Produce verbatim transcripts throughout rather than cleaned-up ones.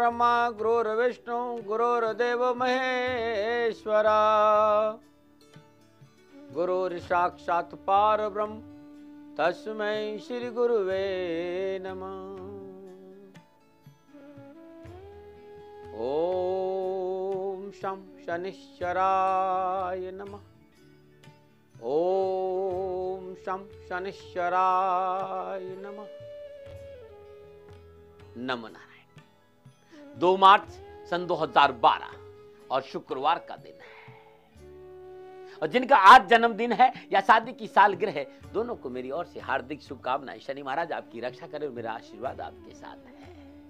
ब्रह्मा गुरुर्विष्णु गुरुर्देव महेश्वरा गुरुर्साक्षात् परब्रह्म तस्मै श्री गुरुवे नमः। ओम शं शनिश्चराय नमः। ओम शं शनिश्चराय नमः। नमो नारायण। दो मार्च सन दो हज़ार बारह और शुक्रवार का दिन है, और जिनका आज जन्मदिन है या शादी की सालगिरह है, दोनों को मेरी ओर से हार्दिक शुभकामनाएं। शनि महाराज आपकी रक्षा करे और मेरा आशीर्वाद आपके साथ है।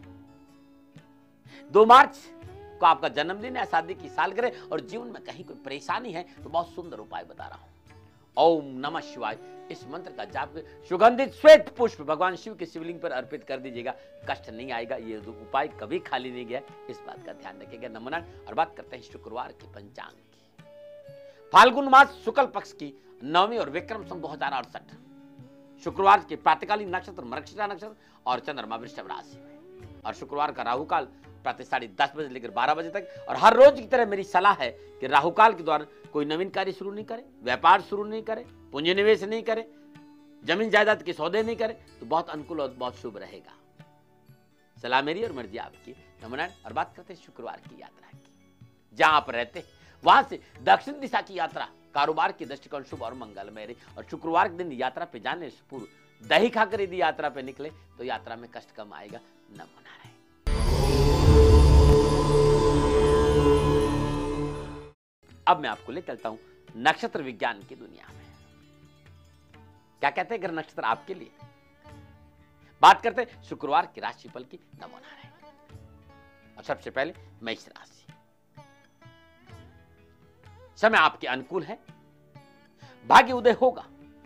दो मार्च को आपका जन्मदिन है, शादी की सालगिरह, और जीवन में कहीं कोई परेशानी है तो बहुत सुंदर उपाय बता रहा हूं। ओम नमः शिवाय इस मंत्र का जाप सुगंधित श्वेत पुष्प भगवान शिव के शिवलिंग पर अर्पित कर दीजिएगा। कष्ट नहीं आएगा। ये उपाय कभी खाली नहीं गया, इस बात का ध्यान रखिएगा। नमो नारायण। और बात करते हैं शुक्रवार की पंचांग की। फाल्गुन मास शुक्ल पक्ष की नवमी और विक्रम सन दो हजार अड़सठ शुक्रवार के प्रातःकालीन नक्षत्र मृगशिरा नक्षत्र और चंद्रमा वृषभ राशि में। और शुक्रवार का राहु काल प्रातः साढ़े दस बजे लेकर बारह बजे तक। और हर रोज की तरह मेरी सलाह है कि राहु काल के दौरान कोई नवीन कार्य शुरू नहीं करे, व्यापार शुरू नहीं करे, पूंजी निवेश नहीं करे, जमीन जायदाद के सौदे नहीं करे, तो बहुत अनुकूल और बहुत शुभ रहेगा। सलाह मेरी और मर्जी आपकी। नमो नारायण। और बात करते हैं शुक्रवार की यात्रा की। जहां आप रहते हैं वहां से दक्षिण दिशा की यात्रा कारोबार की दृष्टिकोण शुभ और मंगलमय रही। और शुक्रवार के दिन यात्रा पे जाने से पूर्व दही खाकर यदि यात्रा पे निकले तो यात्रा में कष्ट कम आएगा। नमो नारायण। अब मैं आपको ले चलता हूं नक्षत्र विज्ञान की दुनिया में। क्या कहते हैं ग्रह नक्षत्र आपके लिए। बात करते हैं शुक्रवार की राशिफल की। नमो नारायण। और सबसे पहले मेष राशि। समय आपके अनुकूल है, भाग्य उदय होगा।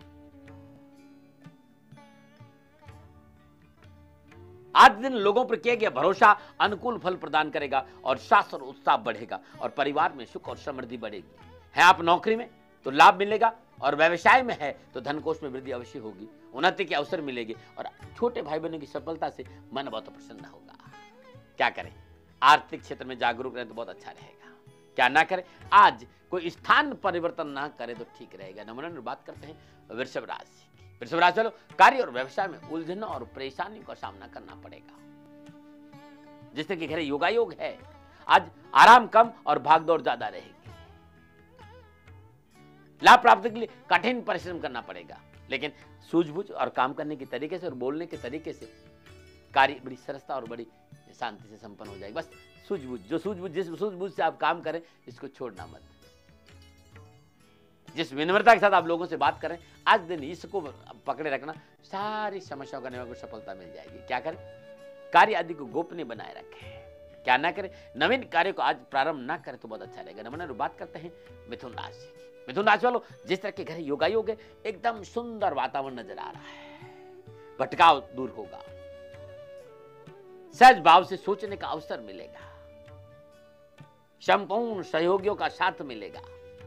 आज दिन लोगों पर किया गया भरोसा अनुकूल फल प्रदान करेगा और साहस और उत्साह बढ़ेगा और परिवार में सुख और समृद्धि बढ़ेगी। है आप नौकरी में तो लाभ मिलेगा, और व्यवसाय में है तो धनकोष में वृद्धि अवश्य होगी। उन्नति के अवसर मिलेंगे और छोटे भाई बहनों की सफलता से मन बहुत प्रसन्न होगा। क्या करें, आर्थिक क्षेत्र में जागरूक रहें तो बहुत अच्छा रहेगा। क्या ना करें, आज कोई स्थान परिवर्तन ना करे तो ठीक रहेगा। नमूना बात करते हैं वृषभ राशि। वृषभ राशि वालों, कार्य और व्यवसाय में उलझनों और परेशानियों का सामना करना पड़ेगा। जिससे कि घर योगायोग है, आज आराम कम और भागदौड़ ज्यादा रहेगी। लाभ प्राप्ति के लिए कठिन परिश्रम करना पड़ेगा, लेकिन सूझबूझ और काम करने के तरीके से और बोलने के तरीके से कार्य बड़ी सरलता और बड़ी शांति से संपन्न हो जाएगी। बस सूझबूझ, जो सूझबूझ जिस सूझबूझ से आप काम करें इसको छोड़ना मत। जिस विनम्रता के साथ आप लोगों से बात करें, आज दिन इसको पकड़े रखना, सारी समस्याओं का निवारण को सफलता मिल जाएगी। क्या करें, कार्य आदि को गोपनीय बनाए रखें। क्या ना करें, नवीन कार्य को आज प्रारंभ ना करें तो बहुत अच्छा रहेगा। नमूना बात करते हैं मिथुन राशि की। मिथुन राशि वालों, जिस तरह के घर योगायोग है, एकदम सुंदर वातावरण नजर आ रहा है। भटकाव दूर होगा, सहज भाव से सोचने का अवसर मिलेगा, संपूर्ण सहयोगियों का साथ मिलेगा,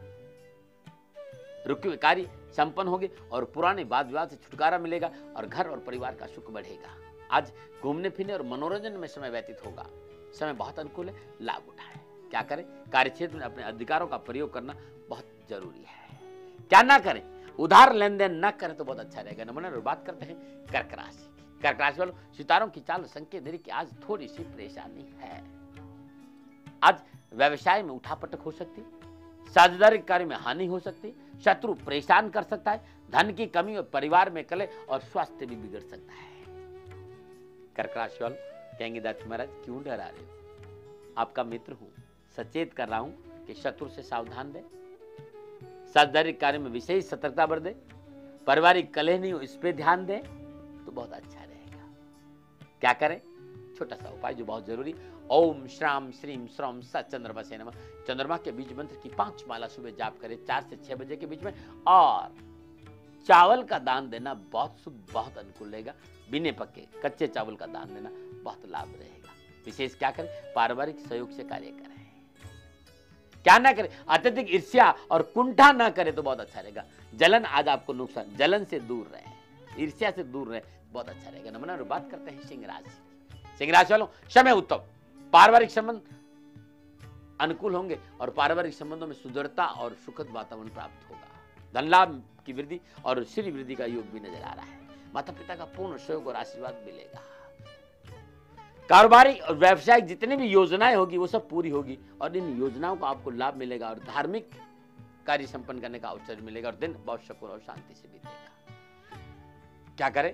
रुके हुए कार्य संपन्न होंगे और पुराने वाद विवाद से छुटकारा मिलेगा और घर और परिवार का सुख बढ़ेगा। आज घूमने फिरने और मनोरंजन में समय व्यतीत होगा। समय बहुत अनुकूल है, लाभ उठाएं। क्या करें, कार्य क्षेत्र में अपने अधिकारों का प्रयोग करना बहुत जरूरी है। क्या ना करें, उधार लेन देन न करें तो बहुत अच्छा रहेगा। नमूना बात करते हैं कर्क राशि। कर्क राशि वालों, सितारों की चाल संकेत दे रही कि आज थोड़ी सी परेशानी है। आज व्यवसाय में उठापटक हो सकती है, साझेदारी कार्य में हानि हो सकती है, शत्रु परेशान कर सकता है, धन की कमी और परिवार में कलह और स्वास्थ्य भी बिगड़ सकता है। कर्क राशि वालों कहेंगे, दत्त महाराज क्यों डरा रहे हो, आपका मित्र हूं, सचेत कर रहा हूं कि शत्रु से सावधान दे, साझेदारी कार्य में विशेष सतर्कता बरते, पारिवारिक कलह नहीं हो इस पे ध्यान दे तो बहुत अच्छा रहेगा। क्या करें, छोटा सा उपाय जो बहुत जरूरी, ओम श्राम श्रीम श्रम स चंद्रमा से नमः। चंद्रमा के बीज मंत्र की पांच माला सुबह जाप करें चार से छह बजे के बीच में, और चावल का दान देना बहुत शुभ, बहुत अनुकूल रहेगा। बिने पके कच्चे चावल का दान देना बहुत लाभ रहेगा। विशेष क्या करें, पारिवारिक सहयोग से कार्य करें। क्या ना करें, अत्यधिक ईर्ष्या और कुंठा ना करें तो बहुत अच्छा रहेगा। जलन आज आपको नुकसान, जलन से दूर रहे, ईर्ष्या से दूर रहे, बहुत अच्छा रहेगा। नमूना बात करते हैं सिंह राशि। सिंह राशि वालों, समय उत्तम, पारिवारिक संबंध अनुकूल होंगे और पारिवारिक संबंधों में सुदृढ़ता और सुखद वातावरण प्राप्त होगा। धन लाभ की वृद्धि और श्री वृद्धि का योग भी नजर आ रहा है। माता पिता का पूर्ण सहयोग और आशीर्वाद मिलेगा। कारोबारी और व्यवसायिक जितनी भी योजनाएं होगी वो सब पूरी होगी और इन योजनाओं का आपको लाभ मिलेगा और धार्मिक कार्य संपन्न करने का अवसर मिलेगा और दिन बहुत सुकून और शांति से बीतेगा। क्या करें?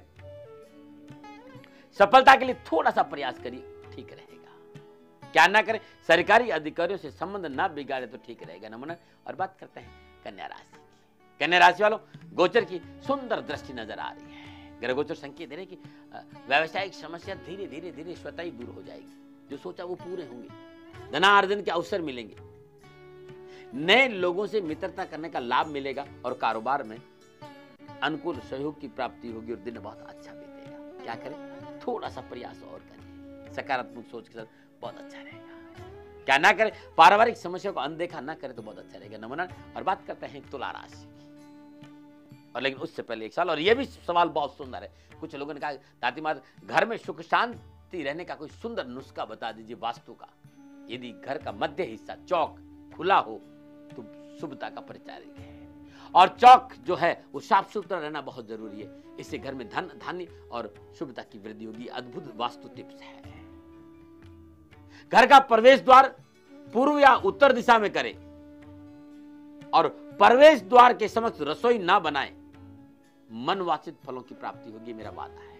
सफलता के लिए थोड़ा सा प्रयास करिए, ठीक रहेगा। क्या ना करें? सरकारी अधिकारियों से संबंध ना बिगाड़े तो ठीक रहेगा। नमूना। और बात करते हैं कन्या राशि की। कन्या राशि वालों, गोचर की सुंदर दृष्टि नजर आ रही है। ग्रह गोचर संकेत दे रहे कि व्यावसायिक समस्या धीरे धीरे धीरे स्वतः ही दूर हो जाएगी। जो सोचा वो पूरे होंगे। धनार्जन के अवसर मिलेंगे। नए लोगों से मित्रता करने का लाभ मिलेगा और कारोबार में अनुकूल सहयोग की प्राप्ति होगी और दिन बहुत अच्छा बीतेगा। क्या करें? थोड़ा सा प्रयास और करें। सकारात्मक सोच के साथ बहुत अच्छा रहेगा। क्या ना करें? पारिवारिक समस्या को अनदेखा ना करें तो बहुत अच्छा रहेगा। नमूना। और बात करते हैं तुला राशि की। और लेकिन उससे पहले एक सवाल, और यह भी सवाल बहुत सुंदर है। कुछ लोगों ने कहा ताती माता घर में सुख शांति रहने का कोई सुंदर नुस्खा बता दीजिए वास्तु का। यदि घर का मध्य हिस्सा चौक खुला हो तो शुभता का परिचायक है और चौक जो है वो साफ सुथरा रहना बहुत जरूरी है। इससे घर में धन धान्य और शुभता की वृद्धि होगी। अद्भुत वास्तु टिप्स है। घर का प्रवेश द्वार पूर्व या उत्तर दिशा में करें और प्रवेश द्वार के समक्ष रसोई ना बनाएं। मनवांछित फलों की प्राप्ति होगी, मेरा वादा है।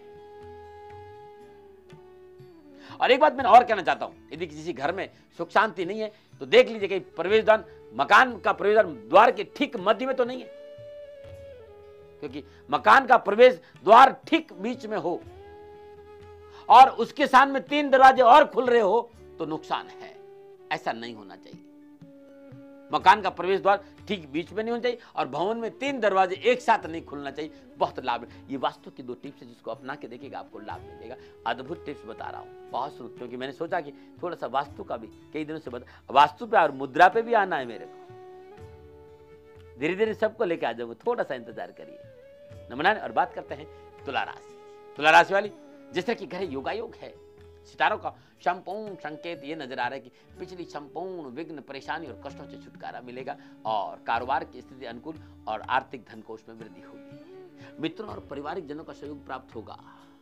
और एक बात मैं और कहना चाहता हूं, यदि किसी घर में सुख शांति नहीं है तो देख लीजिए कि प्रवेश द्वार, मकान का प्रवेश द्वार द्वार के ठीक मध्य में तो नहीं है। क्योंकि मकान का प्रवेश द्वार ठीक बीच में हो और उसके सामने तीन दरवाजे और खुल रहे हो तो नुकसान है। ऐसा नहीं होना चाहिए। मकान का प्रवेश द्वार ठीक बीच में नहीं होना चाहिए और भवन में तीन दरवाजे एक साथ नहीं खुलना चाहिए। बहुत लाभ है। ये वास्तु की दो टिप्स है जिसको अपना के देखिएगा, आपको लाभ मिलेगा। अद्भुत टिप्स बता रहा हूं बहुत सुन, क्योंकि मैंने सोचा कि थोड़ा सा वास्तु का भी कई दिनों से बता, वास्तु पे और मुद्रा पे भी आना है मेरे को। धीरे धीरे सबको लेके आ जाऊंगा, थोड़ा सा इंतजार करिए। नमन। और बात करते हैं तुला राशि। तुला राशि वाली, जिस तरह की घर योगायोग है, सितारों का संपूर्ण संकेत ये नजर आ रहा है कि पिछली संपूर्ण विघ्न परेशानी और कष्टों से छुटकारा मिलेगा और कारोबार की स्थिति अनुकूल और आर्थिक धन कोष में वृद्धि होगी। मित्रों और पारिवारिक जनों का सहयोग प्राप्त होगा।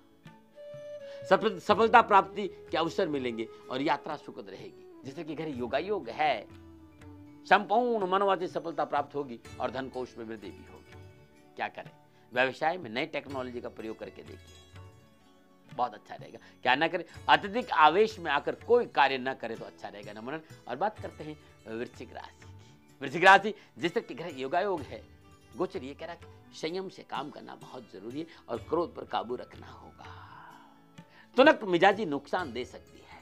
सफलता प्राप्ति के अवसर मिलेंगे और यात्रा सुखद रहेगी। जिससे कि घर योगायोग है, संपूर्ण मनोवांछित सफलता प्राप्त होगी और धन कोष में वृद्धि भी होगी। क्या करें? व्यवसाय में नई टेक्नोलॉजी का प्रयोग करके देखिए, बहुत अच्छा रहेगा। क्या ना करें? अत्यधिक आवेश में आकर कोई कार्य ना करे तो अच्छा रहेगा। नमन। और बात करते हैं वृश्चिक राशि की। वृश्चिक राशि, जिस तरह के घर योगायोग है, गोचर ये कह रहा है संयम से काम करना बहुत जरूरी है और क्रोध पर काबू रखना होगा। तुनक मिजाजी नुकसान दे सकती है।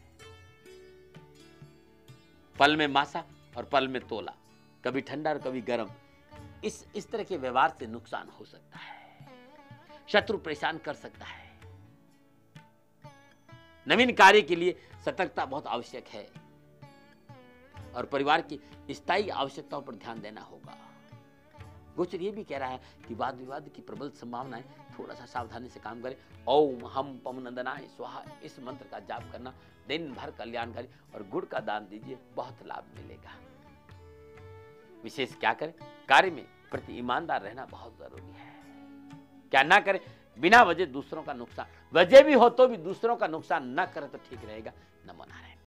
पल में मासा और पल में तोला, कभी ठंडा और कभी गर्म, इस इस तरह के व्यवहार से नुकसान हो सकता है। शत्रु परेशान कर सकता है। नवीन कार्य के लिए सतर्कता बहुत आवश्यक है और परिवार की स्थायी आवश्यकताओं पर ध्यान देना होगा। गोचर ये भी कह रहा है कि वाद विवाद की प्रबल संभावना है, थोड़ा सा सावधानी से काम करें। ओम हम पम नंदनाय स्वाहा, इस मंत्र का जाप करना दिन भर कल्याणकारी और गुड़ का दान दीजिए, बहुत लाभ मिलेगा। विशेष क्या करें? कार्य में प्रति ईमानदार रहना बहुत जरूरी है। क्या ना करें? बिना वजह दूसरों का नुकसान, वजह भी हो तो भी दूसरों का नुकसान न करे तो ठीक रहेगा। नमो नारायण।